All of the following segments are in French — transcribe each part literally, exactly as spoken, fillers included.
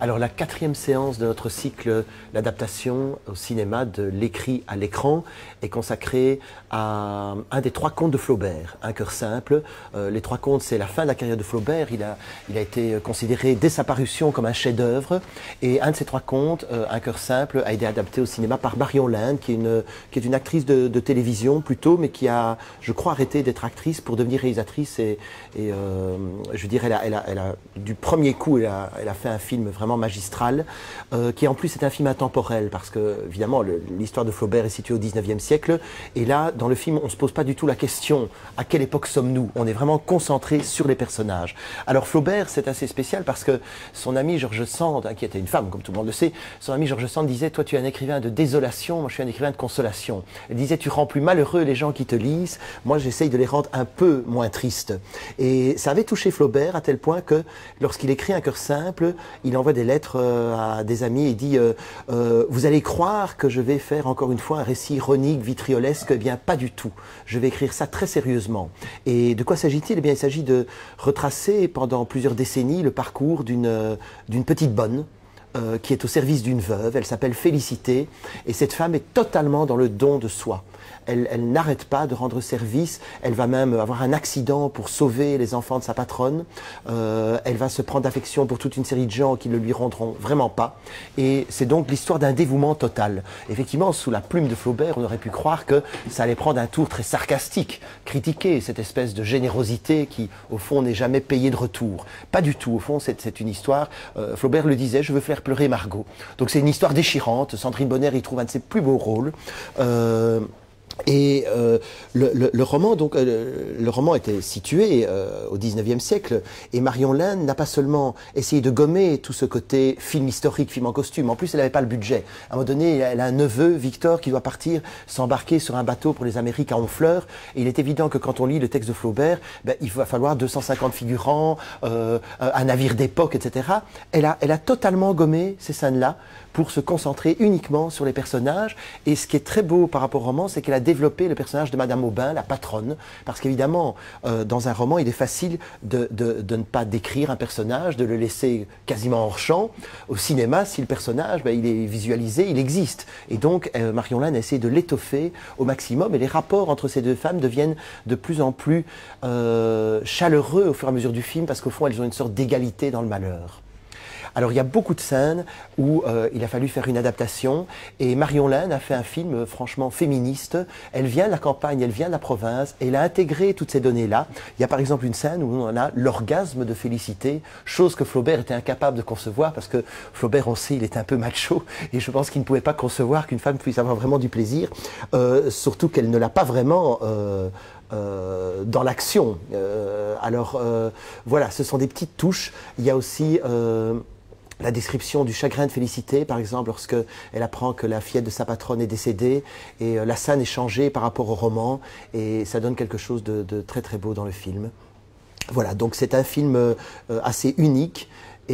Alors la quatrième séance de notre cycle d'adaptation au cinéma de l'écrit à l'écran est consacrée à un des trois contes de Flaubert, Un cœur simple. Euh, les trois contes, c'est la fin de la carrière de Flaubert. Il a, il a été considéré dès sa parution comme un chef-d'œuvre. Et un de ces trois contes, euh, Un cœur simple, a été adapté au cinéma par Marion Linde, qui est une, qui est une actrice de, de télévision plutôt, mais qui a, je crois, arrêté d'être actrice pour devenir réalisatrice. Et, et euh, je veux dire, elle a, elle a, elle a, du premier coup, elle a, elle a fait un film vraiment magistral, euh, qui en plus est un film intemporel, parce que, évidemment, l'histoire de Flaubert est située au dix-neuvième siècle, et là, dans le film, on ne se pose pas du tout la question « à quelle époque sommes-nous » On est vraiment concentré sur les personnages. Alors Flaubert, c'est assez spécial, parce que son ami George Sand, hein, qui était une femme, comme tout le monde le sait, son ami George Sand disait « Toi, tu es un écrivain de désolation, moi je suis un écrivain de consolation ». Elle disait « Tu rends plus malheureux les gens qui te lisent, moi j'essaye de les rendre un peu moins tristes ». Et ça avait touché Flaubert à tel point que, lorsqu'il écrit Un cœur simple, il envoie des lettres euh, à des amis et dit euh, euh, vous allez croire que je vais faire encore une fois un récit ironique, vitriolesque. Eh bien, pas du tout. Je vais écrire ça très sérieusement. Et de quoi s'agit-il? Eh bien, il s'agit de retracer pendant plusieurs décennies le parcours d'une d'une petite bonne, Euh, qui est au service d'une veuve. Elle s'appelle Félicité, et cette femme est totalement dans le don de soi. Elle, elle n'arrête pas de rendre service, elle va même avoir un accident pour sauver les enfants de sa patronne, euh, elle va se prendre d'affection pour toute une série de gens qui ne lui rendront vraiment pas, et c'est donc l'histoire d'un dévouement total. Effectivement, sous la plume de Flaubert, on aurait pu croire que ça allait prendre un tour très sarcastique, critiquer cette espèce de générosité qui, au fond, n'est jamais payée de retour. Pas du tout, au fond, c'est une histoire, euh, Flaubert le disait, je veux faire pleurer Margot. Donc c'est une histoire déchirante, Sandrine Bonnaire y trouve un de ses plus beaux rôles. Euh, Et euh, le, le, le roman, donc, euh, le roman était situé euh, au dix-neuvième siècle, et Marion Linde n'a pas seulement essayé de gommer tout ce côté film historique, film en costume. En plus, elle n'avait pas le budget. À un moment donné, elle a un neveu, Victor, qui doit partir s'embarquer sur un bateau pour les Amériques à Honfleur. Et il est évident que quand on lit le texte de Flaubert, ben, il va falloir deux cent cinquante figurants, euh, un navire d'époque, et cetera. Elle a, elle a totalement gommé ces scènes-là pour se concentrer uniquement sur les personnages. Et ce qui est très beau par rapport au roman, c'est qu'elle a développé le personnage de Madame Aubin, la patronne, parce qu'évidemment, euh, dans un roman, il est facile de, de, de ne pas décrire un personnage, de le laisser quasiment hors champ. Au cinéma, si le personnage, ben, il est visualisé, il existe. Et donc, euh, Marion Linde a essayé de l'étoffer au maximum, et les rapports entre ces deux femmes deviennent de plus en plus euh, chaleureux au fur et à mesure du film, parce qu'au fond, elles ont une sorte d'égalité dans le malheur. Alors il y a beaucoup de scènes où euh, il a fallu faire une adaptation, et Marion Linde a fait un film euh, franchement féministe. Elle vient de la campagne, elle vient de la province, et elle a intégré toutes ces données-là. Il y a par exemple une scène où on a l'orgasme de Félicité, chose que Flaubert était incapable de concevoir, parce que Flaubert, on sait, il est un peu macho, et je pense qu'il ne pouvait pas concevoir qu'une femme puisse avoir vraiment du plaisir, euh, surtout qu'elle ne l'a pas vraiment euh, Euh, dans l'action. Euh, alors euh, voilà, ce sont des petites touches. Il y a aussi euh, la description du chagrin de Félicité, par exemple, lorsque elle apprend que la fillette de sa patronne est décédée, et euh, la scène est changée par rapport au roman, et ça donne quelque chose de, de très très beau dans le film. Voilà, donc c'est un film euh, assez unique.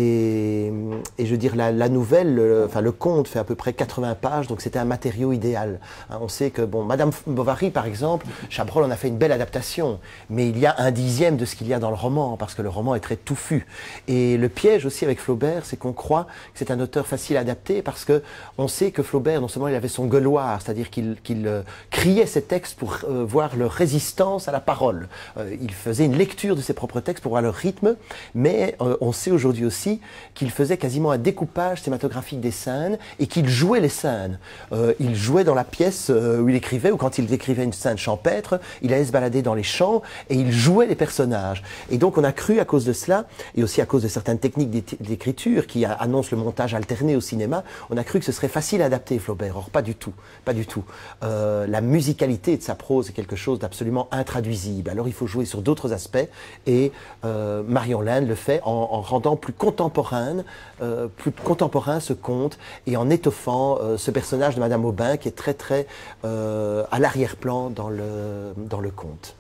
Et, et je veux dire, la, la nouvelle, le, enfin le conte fait à peu près quatre-vingts pages, donc c'était un matériau idéal. Hein, on sait que, bon, Madame Bovary, par exemple, Chabrol en a fait une belle adaptation, mais il y a un dixième de ce qu'il y a dans le roman, parce que le roman est très touffu. Et le piège aussi avec Flaubert, c'est qu'on croit que c'est un auteur facile à adapter, parce que on sait que Flaubert, non seulement il avait son gueuloir, c'est-à-dire qu'il qu'il euh, criait ses textes pour euh, voir leur résistance à la parole. Euh, il faisait une lecture de ses propres textes pour voir leur rythme, mais euh, on sait aujourd'hui aussi qu'il faisait quasiment un découpage cinématographique des scènes, et qu'il jouait les scènes. Euh, il jouait dans la pièce euh, où il écrivait, ou quand il décrivait une scène champêtre, il allait se balader dans les champs et il jouait les personnages. Et donc on a cru à cause de cela, et aussi à cause de certaines techniques d'écriture qui annoncent le montage alterné au cinéma, on a cru que ce serait facile à adapter Flaubert. Or pas du tout, pas du tout. Euh, la musicalité de sa prose est quelque chose d'absolument intraduisible. Alors il faut jouer sur d'autres aspects, et euh, Marion Linde le fait en, en rendant plus contemporaine, euh, plus contemporain ce conte, et en étoffant euh, ce personnage de Madame Aubin qui est très très euh, à l'arrière-plan dans le, dans le conte.